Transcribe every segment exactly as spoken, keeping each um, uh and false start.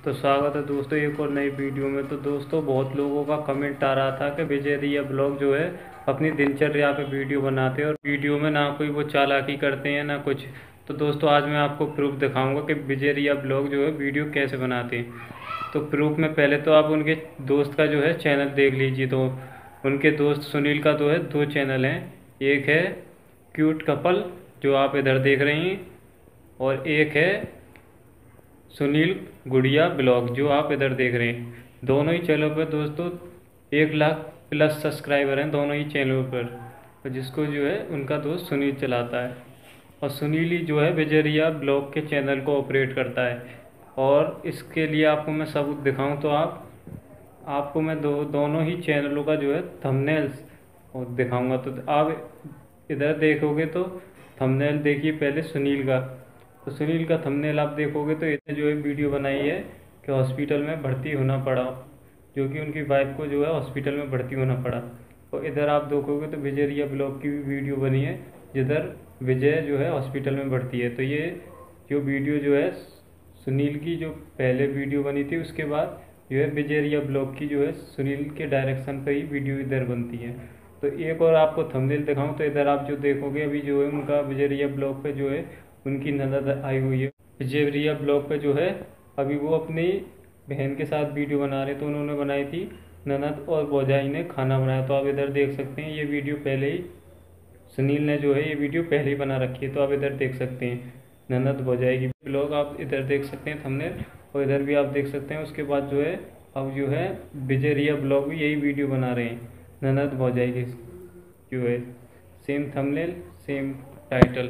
तो स्वागत है दोस्तों एक और नई वीडियो में। तो दोस्तों बहुत लोगों का कमेंट आ रहा था कि विजय रिया ब्लॉग जो है अपनी दिनचर्या पे वीडियो बनाते हैं और वीडियो में ना कोई वो चालाकी करते हैं ना कुछ। तो दोस्तों आज मैं आपको प्रूफ दिखाऊंगा कि विजय रिया ब्लॉग जो है वीडियो कैसे बनाते हैं। तो प्रूफ में पहले तो आप उनके दोस्त का जो है चैनल देख लीजिए। तो उनके दोस्त सुनील का जो है दो चैनल हैं, एक है क्यूट कपल जो आप इधर देख रहे हैं और एक है सुनील गुड़िया ब्लॉग जो आप इधर देख रहे हैं। दोनों ही चैनलों पर दोस्तों एक लाख प्लस सब्सक्राइबर हैं दोनों ही चैनलों पर। तो जिसको जो है उनका दोस्त सुनील चलाता है और सुनील ही जो है विजय रिया ब्लॉग के चैनल को ऑपरेट करता है। और इसके लिए आपको मैं सबूत दिखाऊं तो आप आपको मैं दो दोनों ही चैनलों का जो है थंबनेल्स और दिखाऊंगा। तो आप इधर देखोगे तो थंबनेल देखिए पहले सुनील का। तो सुनील का थंबनेल आप देखोगे तो इसने जो है वीडियो बनाई है कि हॉस्पिटल में भर्ती होना पड़ा, जो कि उनकी वाइफ को जो है हॉस्पिटल में भर्ती होना पड़ा। और इधर आप देखोगे तो विजय रिया ब्लॉग की भी वीडियो बनी है जिधर विजय जो है हॉस्पिटल में भर्ती है। तो ये जो वीडियो जो है सुनील की जो पहले वीडियो बनी थी उसके बाद जो है विजय रिया ब्लॉग की जो है सुनील के डायरेक्शन पर ही वीडियो इधर बनती है। तो एक और आपको थंबनेल दिखाऊं तो इधर आप जो देखोगे अभी जो है उनका विजय रिया ब्लॉग पे जो है उनकी ननद आई हुई है। विजय रिया ब्लॉग पे जो है अभी वो अपनी बहन के साथ वीडियो बना रहे। तो उन्होंने बनाई थी ननद और भौजाई ने खाना बनाया। तो आप इधर देख सकते हैं ये वीडियो पहले ही सुनील ने जो है ये वीडियो पहले ही बना रखी है। तो आप इधर देख सकते हैं ननद भौजाई की ब्लॉग आप इधर देख सकते हैं थंबनेल, और इधर भी आप देख सकते हैं। उसके बाद जो है अब जो है विजय रिया ब्लॉग भी यही वीडियो बना रहे हैं ननद भौजाई की जो है सेम थंबनेल सेम टाइटल।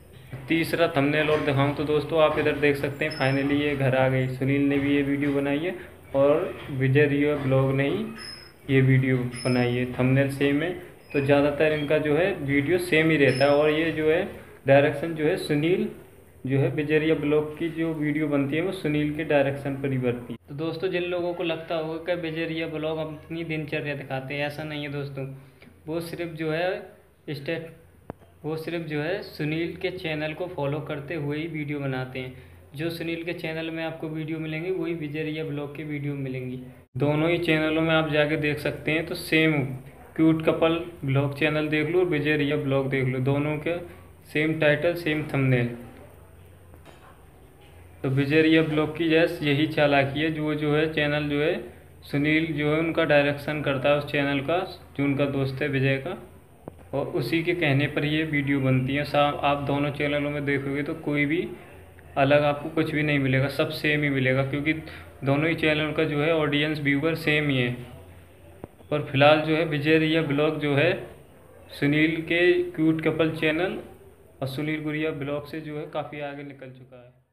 तीसरा थंबनेल और दिखाऊं तो दोस्तों आप इधर देख सकते हैं फाइनली ये घर आ गई। सुनील ने भी ये वीडियो बनाई है और विजय रिया ब्लॉग ने ही ये वीडियो बनाई है। थंबनेल सेम है तो ज़्यादातर इनका जो है वीडियो सेम ही रहता है। और ये जो है डायरेक्शन जो है सुनील जो है विजय रिया ब्लॉग की जो वीडियो बनती है वो सुनील के डायरेक्शन पर ही बनती है। तो दोस्तों जिन लोगों को लगता होगा कि विजय रिया ब्लॉग अपनी दिनचर्या दिखाते हैं, ऐसा नहीं है दोस्तों। वो सिर्फ जो है स्टेट वो सिर्फ जो है सुनील के चैनल को फॉलो करते हुए ही वीडियो बनाते हैं। जो सुनील के चैनल में आपको वीडियो मिलेंगी वही विजय रिया ब्लॉग की वीडियो मिलेंगी। दोनों ही चैनलों में आप जाके देख सकते हैं। तो same cute couple vlog channel देख लो, विजय रिया ब्लॉग देख लो, दोनों के सेम टाइटल सेम थंबनेल। तो विजय रिया ब्लॉग की जैस यही चालाकी है जो जो है चैनल जो है सुनील जो है उनका डायरेक्शन करता है उस चैनल का जो उनका दोस्त है विजय का, और उसी के कहने पर ये वीडियो बनती है। साहब आप दोनों चैनलों में देखोगे तो कोई भी अलग आपको कुछ भी नहीं मिलेगा, सब सेम ही मिलेगा क्योंकि दोनों ही चैनल का जो है ऑडियंस व्यूवर सेम ही है। और फिलहाल जो है विजय रिया ब्लॉग जो है सुनील के क्यूट कपल चैनल और सुनील गुड़िया ब्लॉग से जो है काफ़ी आगे निकल चुका है।